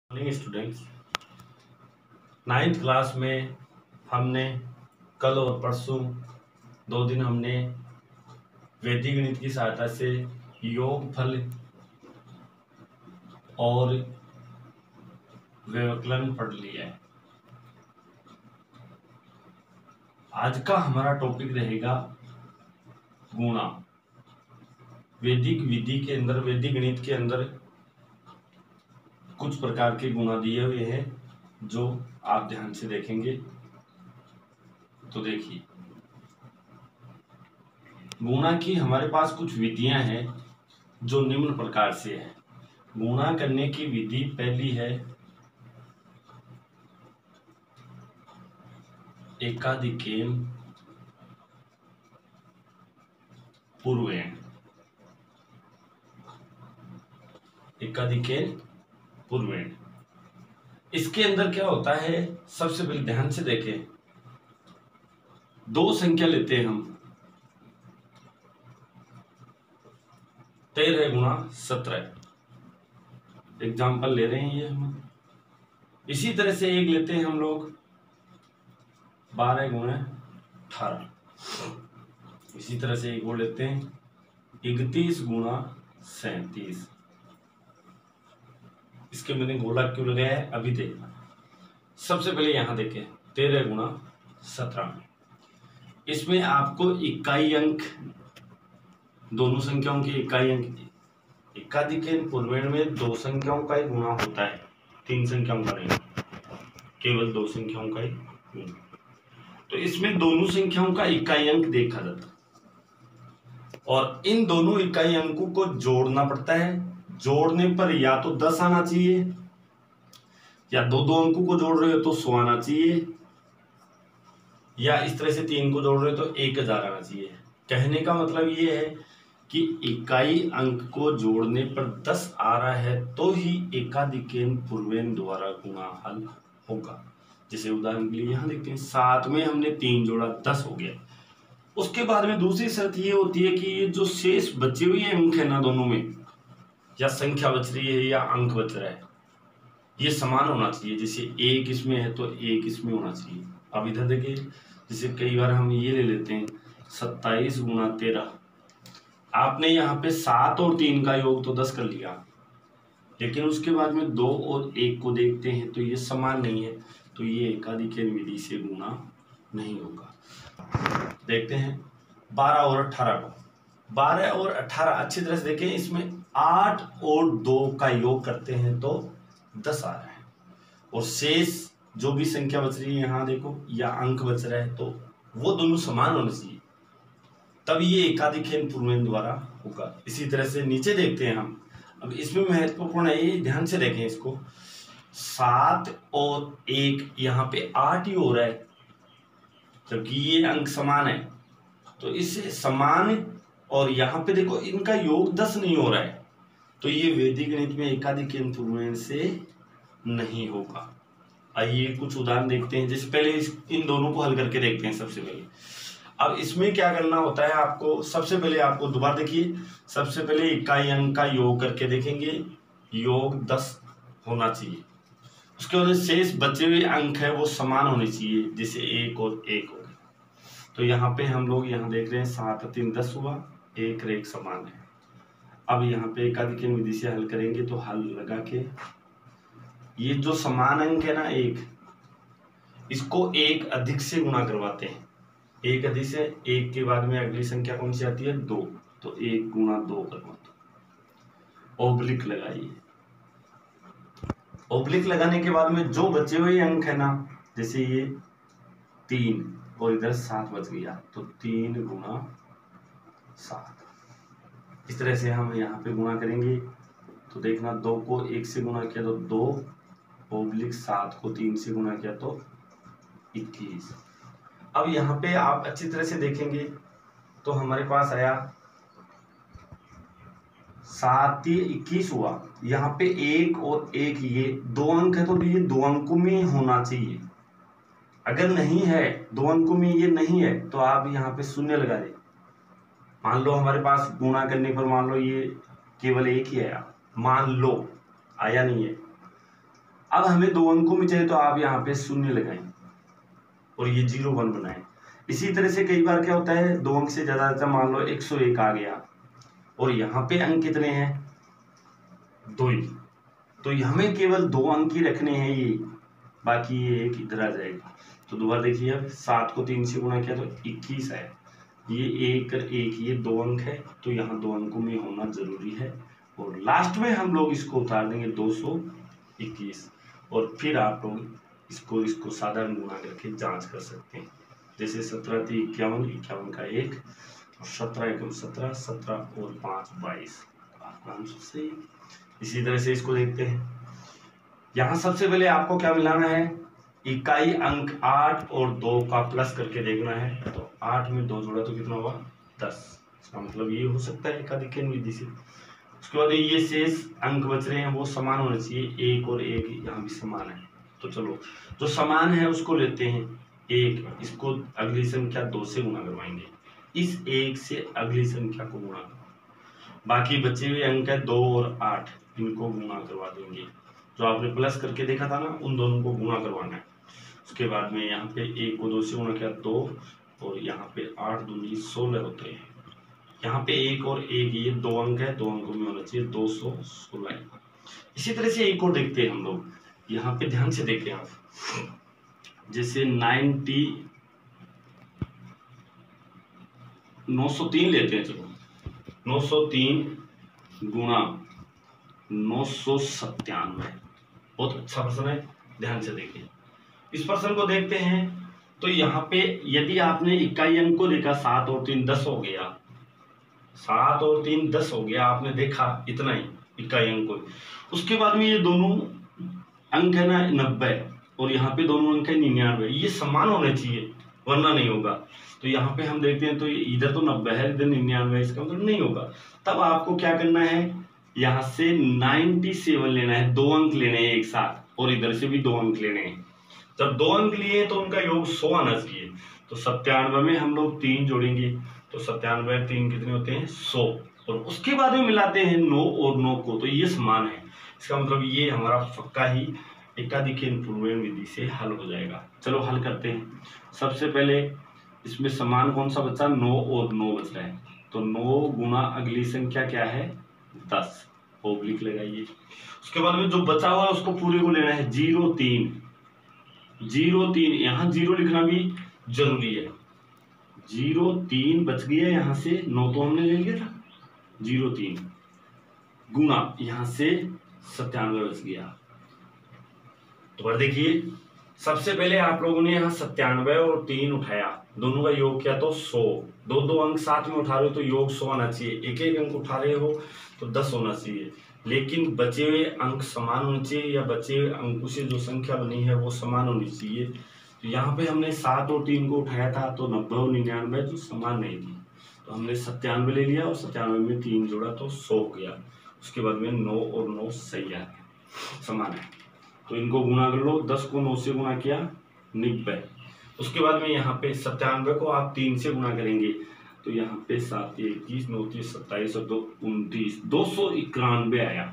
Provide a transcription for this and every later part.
Morning students. Ninth class में हमने कल और परसों 2 दिन हमने वैदिक गणित की सहायता से योगफल और व्यवकलन पढ़ लिया है। आज का हमारा टॉपिक रहेगा गुणा। वैदिक विधि के अंदर, वैदिक गणित के अंदर कुछ प्रकार के गुणा दिए हुए हैं जो आप ध्यान से देखेंगे तो देखिए, गुणा की हमारे पास कुछ विधियां हैं जो निम्न प्रकार से है। गुणा करने की विधि पहली है एकाधिकेन पूर्वेण। एकाधिकेन पूर्वेण, इसके अंदर क्या होता है, सबसे पहले ध्यान से देखें। दो संख्या लेते हैं हम, 13 गुणा 17 एग्जाम्पल ले रहे हैं ये हम। इसी तरह से एक लेते हैं हम लोग 12 गुणा 18। इसी तरह से एक और लेते हैं 31 गुणा 37। इसके मैंने गोला क्यों लगाया है अभी देखना। सबसे पहले यहां देखें 13 गुणा 17, इसमें आपको इकाई अंक, दोनों संख्याओं की इकाई अंक, एकाधिकेन पूर्वेण में दो संख्याओं का ही गुणा होता है, तीन संख्याओं का नहीं, केवल दो संख्याओं का ही गुणा। तो इसमें दोनों संख्याओं का इकाई अंक देखा जाता है और इन दोनों इकाई अंकों को जोड़ना पड़ता है। जोड़ने पर या तो 10 आना चाहिए, या दो दो अंकों को जोड़ रहे हो तो 100 आना चाहिए, या इस तरह से 3 को जोड़ रहे हो तो 1000 आना चाहिए। कहने का मतलब ये है कि इकाई अंक को जोड़ने पर 10 आ रहा है तो ही एकाधिकेन पूर्वेण द्वारा गुणा हल होगा। जैसे उदाहरण के लिए यहां देखते हैं 7 में हमने 3 जोड़ा 10 हो गया। उसके बाद में दूसरी शर्त ये होती है कि ये जो शेष बचे हुए अंक है ना, दोनों में या संख्या बच रही है या अंक बच रहा है, ये समान होना चाहिए। जैसे 1 इसमें है तो 1 इसमें होना चाहिए। अब इधर देखिए, जैसे कई बार हम ये ले लेते हैं 27 गुणा 13। आपने यहाँ पे 7 और 3 का योग तो 10 कर लिया, लेकिन उसके बाद में 2 और 1 को देखते हैं तो ये समान नहीं है, तो ये एकाधिकेन विधि से गुणा नहीं होगा। देखते हैं 12 और 18 को। 12 और 18 अच्छी तरह से देखें, इसमें 8 और 2 का योग करते हैं तो 10 आ रहा है, और शेष जो भी संख्या बच रही है यहाँ देखो, या अंक बच रहा है, तो वो दोनों समान होने चाहिए, तब ये एकाधिकेन पूर्वेण द्वारा होगा। इसी तरह से नीचे देखते हैं हम। अब इसमें महत्वपूर्ण है, ये ध्यान से देखें इसको, 7 और 1 यहाँ पे 8 ही हो रहा है, जबकि ये अंक समान है, तो इससे समान, और यहाँ पे देखो इनका योग 10 नहीं हो रहा है, तो ये वैदिक गणित में एकाधिकेन पूर्वेण से नहीं होगा। आइए कुछ उदाहरण देखते हैं। जैसे पहले इन दोनों को हल करके देखते हैं सबसे पहले। अब इसमें क्या करना होता है आपको, सबसे पहले आपको दोबारा देखिए, सबसे पहले इकाई अंक का योग करके देखेंगे, योग 10 होना चाहिए। उसके बाद शेष बचे हुए अंक है वो समान होने चाहिए, जैसे 1 और 1 हो गए। तो यहाँ पे हम लोग यहाँ देख रहे हैं 7 और 3 10 हुआ, 1 और 1 समान है। अब यहाँ पे एकाधिकेन विधि से हल करेंगे तो हल लगा के ये जो समान अंक है ना 1, इसको 1 अधिक से गुणा करवाते हैं। 1 अधिक से 1 के बाद में अगली संख्या कौन सी आती है 2, तो 1 गुणा 2 करवाते, ओब्लिक लगाइए। ओब्लिक लगाने के बाद में जो बचे हुए अंक है ना, जैसे ये 3 और इधर 7 बच गया, तो 3 गुणा 7। इस तरह से हम यहाँ पे गुणा करेंगे तो देखना 2 को 1 से गुणा किया तो 2, ओब्लिक 7 को 3 से गुणा किया तो 21। अब यहाँ पे आप अच्छी तरह से देखेंगे तो हमारे पास आया 7 21 हुआ। यहाँ पे 1 और 1 ये 2 अंक है, तो ये 2 अंकों में होना चाहिए। अगर नहीं है, 2 अंकों में ये नहीं है, तो आप यहाँ पे शून्य लगा दें। मान लो हमारे पास गुणा करने पर मान लो ये केवल 1 ही आया, मान लो आया नहीं है, अब हमें 2 अंकों में चाहिए तो आप यहाँ पे 0 लगाएं और ये 0 1 बनाएं। इसी तरह से कई बार क्या होता है 2 अंक से ज्यादा आता है, मान लो 101 आ गया और यहाँ पे अंक कितने हैं 2 ही, तो हमें केवल 2 अंक ही रखने हैं ये, बाकी ये एक इधर आ जाएगा। तो दोबारा देखिए अब 7 को 3 से गुणा किया तो 21 है, ये एक ये 2 अंक है तो यहाँ 2 अंकों में होना जरूरी है और लास्ट में हम लोग इसको उतार देंगे 221 और फिर आप लोग इसको साधारण गुणा करके जांच कर सकते हैं। जैसे 17 थी 51, 51 का 1 और 17 एकम 17, 17 और 5 22, आपका आंसर सही है। इसी तरह से इसको देखते हैं। यहाँ सबसे पहले आपको क्या मिलाना है, इकाई अंक 8 और 2 का प्लस करके देखना है। तो 8 में 2 जोड़ा तो कितना हुआ 10, इसका मतलब ये हो सकता है एकाधिकन विधि से। उसके बाद ये शेष अंक बच रहे हैं वो समान होने चाहिए, 1 और 1 यहाँ भी समान है। तो चलो जो समान है उसको लेते हैं 1, इसको अगली संख्या 2 से गुणा करवाएंगे, इस 1 से अगली संख्या को गुणा करो, बाकी बचे हुए अंक है 2 और 8, इनको गुणा करवा देंगे। जो आपने प्लस करके देखा था ना उन दोनों को गुणा करवाना है। उसके बाद में यहाँ पे 1 को 2 से गुणा किया 2 और यहाँ पे 8 दूनी 16 होते हैं। यहाँ पे 1 और 1 ये 2 अंक है, 2 अंकों में होना चाहिए 216। इसी तरह से एक और देखते हैं हम लोग, यहाँ पे ध्यान से देखें आप, जैसे 903 लेते हैं। चलो 903 गुणा 997, बहुत अच्छा प्रश्न है, ध्यान से देखिए। इस प्रश्न को देखते हैं तो यहाँ पे यदि आपने इकाई अंक को देखा 7 और 3 10 हो गया, 7 और 3 10 हो गया, आपने देखा इतना ही इकाई अंक को। उसके बाद में ये दोनों अंक है ना 90 और यहाँ पे दोनों अंक है 99, ये समान होने चाहिए वरना नहीं होगा। तो यहाँ पे हम देखते हैं तो इधर तो 90 है इधर 99, इसका मतलब नहीं होगा। तब आपको क्या करना है, यहाँ से 97 लेना है, 2 अंक लेने हैं एक साथ और इधर से भी 2 अंक लेने हैं। जब 2 अंक लिए तो उनका योग 100 आना चाहिए। तो 97 में हम लोग 3 जोड़ेंगे तो 97 3 कितने होते हैं 100 और उसके बाद में मिलाते हैं 9 और 9 को, तो ये समान है। इसका मतलब ये हमारा पक्का ही एकाधिकन पूर्वेण विधि से हल हो जाएगा। चलो हल करते हैं। सबसे पहले इसमें समान कौन सा बचा, 9 और 9 बच रहा है, तो 9 गुना अगली संख्या क्या है 10, ओब्लिक लगाइए। उसके बाद में जो बचा हुआ है उसको पूरे को लेना है 0 3, 0 3, यहाँ 0 लिखना भी जरूरी है। 0 3 बच गया, यहाँ से 9 तो हमने ले लिया था, 0 3 गुना यहाँ से 97 बच गया। तो देखिए सबसे पहले आप लोगों ने यहाँ 97 और 3 उठाया, दोनों का योग किया तो 100, 2 अंक साथ में उठा रहे हो तो योग 100 आना चाहिए। एक अंक उठा रहे हो तो 10 होना चाहिए, लेकिन बचे हुए अंक समान होने चाहिए या बचे हुए अंकों से जो संख्या बनी है वो समान होनी चाहिए। तो यहाँ पे हमने 7 और 3 को उठाया था तो 90 और 99 जो समान नहीं थी, तो हमने 97 ले लिया और 97 में 3 जोड़ा तो 100 हो गया। उसके बाद में 9 और 9 सही आ गया, समान है, तो इनको गुणा कर लो। 10 को 9 से गुणा किया 90। उसके बाद में यहाँ पे 97 को आप 3 से गुणा करेंगे तो यहाँ पे 7 21 9 27 और 2 29, 291 आया।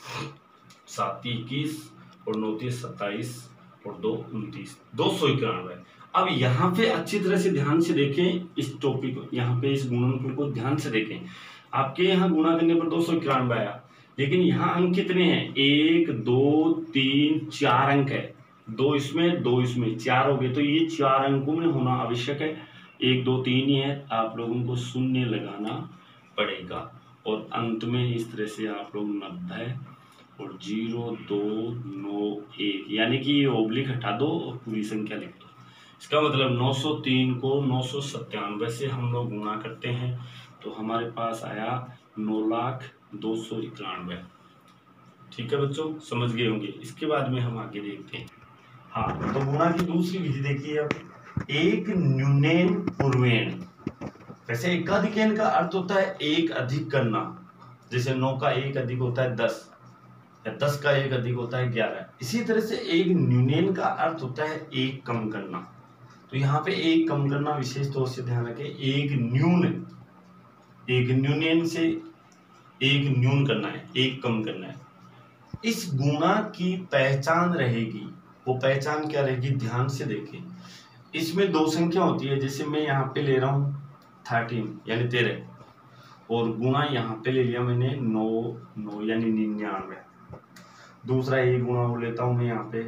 7 21 और 9 27 और 2 29, 291। अब यहाँ पे अच्छी तरह से ध्यान से देखें इस टॉपिक को, यहाँ पे इस गुणनफल को ध्यान से देखें। आपके यहाँ गुणा करने पर 291 आया, लेकिन यहाँ अंक कितने हैं, 1 2 3 4 अंक है, 2 इसमें 2 इसमें 4 हो गए, तो ये 4 अंकों में होना आवश्यक है। 1 2 3 ही है, आप लोगों को शून्य लगाना पड़ेगा और अंत में इस तरह से आप लोग 90 और 0 2 9 1 यानी कि ये ओब्लिक हटा दो और पूरी संख्या लिख दो। इसका मतलब 903 को 997 से हम लोग गुणा करते हैं तो हमारे पास आया 9,02,91। ठीक है बच्चों, समझ गए होंगे। इसके बाद में हम आगे देखते हैं। हाँ, तो गुणा की दूसरी विधि देखिए। अब एक न्यूनेन पूर्वेण, वैसे एकाधिकन का अर्थ होता है एक अधिक करना, जैसे 9 का 1 अधिक होता है 10 या 10 का 1 अधिक होता है 11। इसी तरह से एक न्यूनेन का अर्थ होता है एक कम करना। तो यहाँ पे एक कम करना विशेष तौर से ध्यान रखें, एक न्यूनेन से एक न्यून करना है, एक कम करना है। इस गुणा की पहचान रहेगी, वो पहचान क्या रहेगी, ध्यान से देखें। इसमें दो संख्या होती है, जैसे मैं यहाँ पे ले रहा हूँ 13 यानी 13, और गुणा यहाँ पे ले लिया मैंने 9 यानी 99। दूसरा ये गुणा वो लेता हूँ मैं यहाँ पे,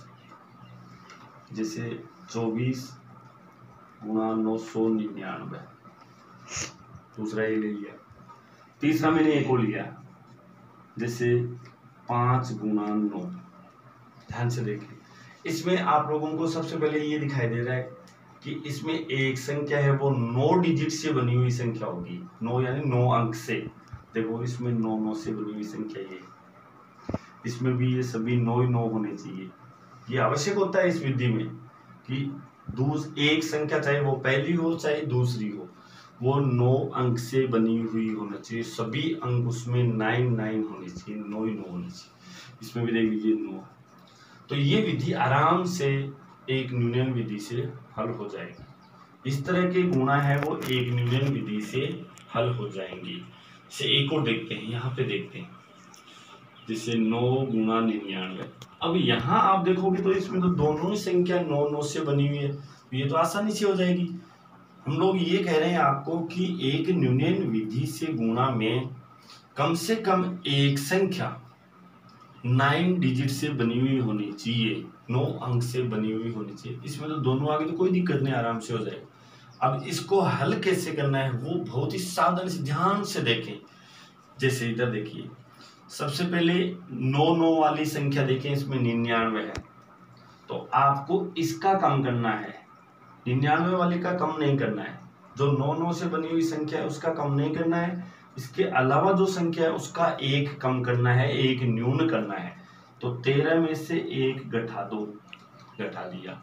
जैसे 24 गुणा 999, दूसरा ये ले लिया। तीसरा मैंने एक और लिया, जैसे 5 गुणा 9। ध्यान से देखिए, इसमें आप लोगों को सबसे पहले ये दिखाई दे रहा है कि इसमें एक संख्या है वो 9 डिजिट से बनी हुई संख्या होगी, 9 यानी 9 अंक से। देखो इसमें 9 से बनी हुई संख्या ये, इसमें भी ये सभी 9 ही 9 होने चाहिए। ये आवश्यक होता है इस विधि में कि एक संख्या चाहे वो पहली हो चाहे दूसरी हो, वो 9 अंक से बनी हुई होना चाहिए, सभी अंक उसमें 9 होने चाहिए, 9 ही 9 होने चाहिए। इसमें भी देख लीजिए 9। तो ये विधि आराम से एक न्यूनन विधि से हल हो जाएगी। इस तरह के गुणा है वो एक न्यूनन विधि से हल हो जाएंगी। इसे एक और देखते हैं, यहाँ पे देखते हैं, जैसे 9 गुणा 99। अब यहाँ आप देखोगे तो इसमें तो दोनों ही संख्या 9 से बनी हुई है, ये तो आसानी से हो जाएगी। हम लोग ये कह रहे हैं आपको कि एक न्यूनन विधि से गुणा में कम से कम एक संख्या 9 डिजिट से बनी हुई होनी चाहिए, 9 अंक से बनी हुई होनी चाहिए। इसमें तो दोनों आगे तो कोई दिक्कत नहीं, आराम से हो जाएगा। अब इसको हल कैसे करना है वो बहुत ही सावधानी से ध्यान से देखें। जैसे इधर देखिए, सबसे पहले 9 वाली संख्या देखें, इसमें 99 है, तो आपको इसका कम करना है, 99 वाली का कम नहीं करना है। जो 9 से बनी हुई संख्या है उसका कम नहीं करना है, इसके अलावा जो संख्या है उसका एक कम करना है, एक न्यून करना है। तो 13 में से एक घटा दो, घटा दिया।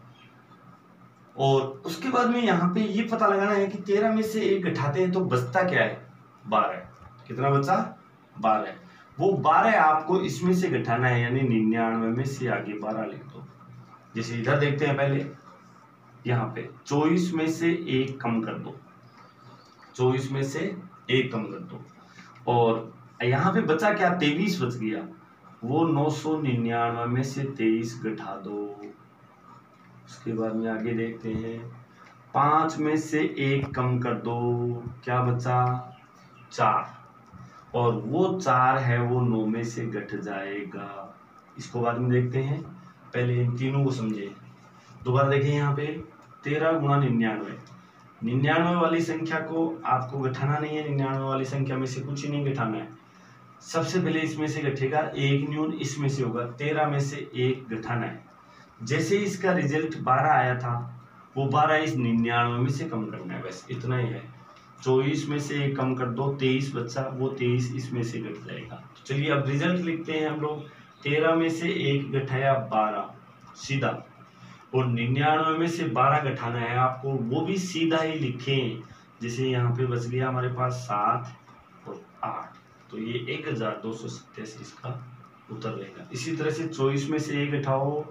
और उसके बाद में यहाँ पे ये पता लगाना है कि 13 में से एक घटाते हैं तो बचता क्या है, 12। कितना बचा, 12। वो 12 आपको इसमें से घटाना है, यानी 99 में से आगे 12 लिख दो। जैसे इधर देखते हैं, पहले यहाँ पे 24 में से एक कम कर दो, 24 में से एक कम कर दो, और यहाँ पे बचा क्या, 23 बच गया। वो 999 में से 23 घटा दो। उसके बाद में आगे देखते हैं, 5 में से एक कम कर दो, क्या बचा, 4, और वो 4 है वो 9 में से घट जाएगा। इसको बाद में देखते हैं, पहले इन तीनों को समझे। दोबारा देखिए, यहाँ पे 13 गुणा 99, 99 वाली संख्या को आपको घटाना नहीं है, 99 वाली संख्या में से कुछ ही नहीं घटाना है। सबसे पहले इसमें से घटेगा, एक न्यून इसमें से होगा, 13 में से एक घटाना है। जैसे इसका रिजल्ट 12 आया था, वो 12 इस 99 में से कम करना है, बस इतना ही है। 24 में से एक कम कर दो, 23 बच्चा, वो 23 इसमें से घट जाएगा। तो चलिए अब रिजल्ट लिखते हैं हम लोग। 13 में से एक घटाया 12 सीधा, और 99 में से 12 घटाना है आपको, वो भी सीधा ही लिखें। जैसे यहाँ पे बच गया हमारे पास 7 और 8, तो ये 1287 इसका उत्तर रहेगा। इसी तरह से 24 में से एक घटाओ,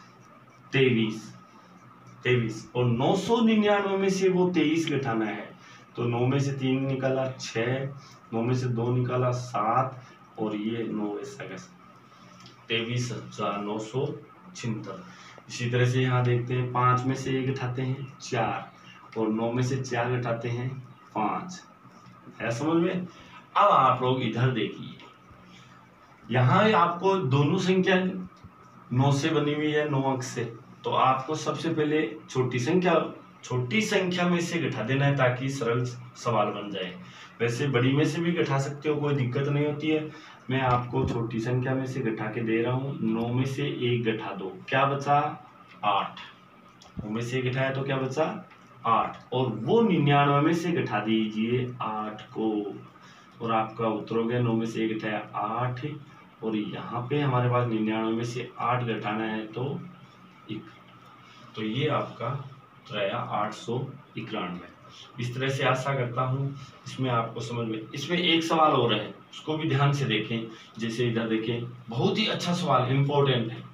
23, और 999 में से वो 23 घटाना है, तो 9 में से 3 निकाला 6, 9 में से 2 निकाला 7, और ये 9 ऐसा कैसे, 23,976। इसी तरह से यहाँ देखते हैं, 5 में से एक घटाते हैं 4, और 9 में से 4 घटाते हैं 5। है समझ में? अब आप लोग इधर देखिए, यहाँ आपको दोनों संख्या 9 से बनी हुई है, 9 अंक से, तो आपको सबसे पहले छोटी संख्या में से घटा देना है, ताकि सरल सवाल बन जाए। वैसे बड़ी में से भी घटा सकते हो, कोई दिक्कत नहीं होती है। मैं आपको छोटी संख्या में से घटा के दे रहा हूँ। 9 में से एक घटा दो, क्या बचा, 8। 9 में से घटाया तो क्या बचा, 8, और वो 99 में से घटा दीजिए 8 को, और आपका उत्तर हो गया 9 में से एक घटाया 8, और यहाँ पे हमारे पास 99 में से 8 घटाना है तो 1, तो ये आपका उत्तर आया 891। इस तरह से आशा करता हूँ इसमें आपको समझ में। इसमें एक सवाल और है, उसको भी ध्यान से देखें। जैसे इधर देखें, बहुत ही अच्छा सवाल, इंपॉर्टेंट है।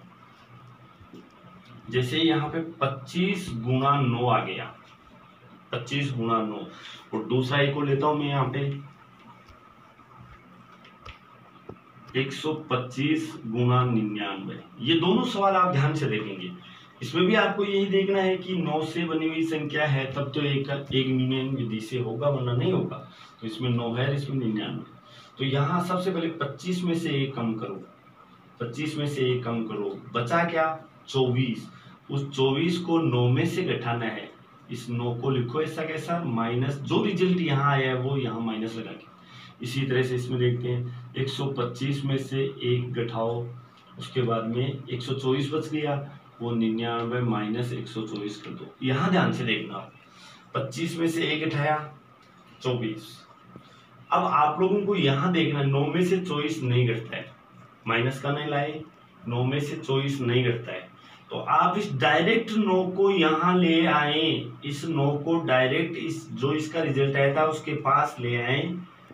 जैसे यहाँ पे 25 गुणा 9 आ गया, 25 गुणा 9, और दूसरा एक को लेता हूं मैं यहाँ पे 125 गुना 99। ये दोनों सवाल आप ध्यान से देखेंगे। इसमें भी आपको यही देखना है कि 9 से बनी हुई संख्या है तब तो एक न्यूनन विधि से होगा, वरना नहीं होगा। तो इसमें 9 है, इसमें 99। तो यहाँ सबसे पहले 25 में से 1 कम करो, 25 में से 1 कम करो, बचा क्या? 24। उस 24 को 9 में से घटाना है। इस 9 को लिखो ऐसा कैसा, माइनस, जो रिजल्ट यहाँ आया है वो यहाँ माइनस लगा के। इसी तरह से इसमें देखते हैं 125 में से 1 घटाओ, उसके बाद में 124 बच गया, वो 99 माइनस 124 कर दो। यहाँ ध्यान से देखना, 25 में से 1 घटाया 24। अब आप लोगों को यहाँ देखना, 9 में से 24 नहीं घटता है, माइनस का नहीं लाए, 9 में से 24 नहीं घटता है। तो आप इस डायरेक्ट 9 को यहाँ ले आए, इस 9 को डायरेक्ट इस जो इसका रिजल्ट आया था उसके पास ले आए,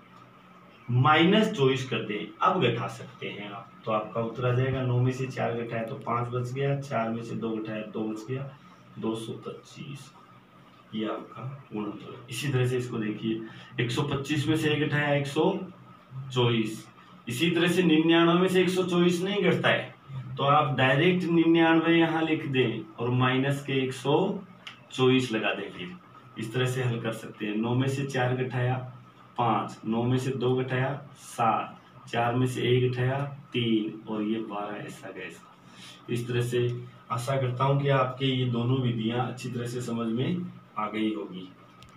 माइनस 24 कर दें, अब घटा सकते हैं आप। तो आपका उत्तर आ जाएगा 9 में से 4 घटाया तो 5 बच गया, 4 में से 2 घटाया 2 बच गया, 225। ये आपका गुणनफल है। इसी तरह से इसको देखिए, 125 में से 1 घटाया 124। इसी तरह से 99 में से 124 नहीं घटता है, तो आप डायरेक्ट 99 यहाँ लिख दें और माइनस के 124 लगा दें। फिर इस तरह से हल कर सकते हैं। 9 में से 4 घटाया 5, 9 में से 2 घटाया 7, 4 में से 1 घटाया 3 और ये 12 ऐसा कैसा। इस तरह से आशा करता हूँ कि आपके ये दोनों विधियाँ अच्छी तरह से समझ में आ गई होगी।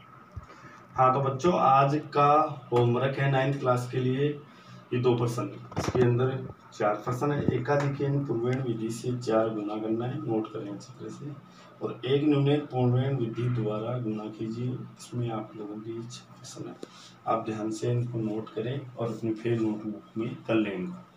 हाँ तो बच्चों, आज का होमवर्क है 9th क्लास के लिए ये 2 प्रश्न, इसके अंदर 4 प्रश्न है। एकाधिक पूर्वेण विधि से 4 गुना करना है, नोट करें अच्छी तरह से, और एक न्यूनन पूर्वेण विधि द्वारा गुना कीजिए। इसमें आप लोगों की 6 प्रश्न है, आप ध्यान से इनको नोट करें और अपनी फिर नोटबुक में कर लेंगे।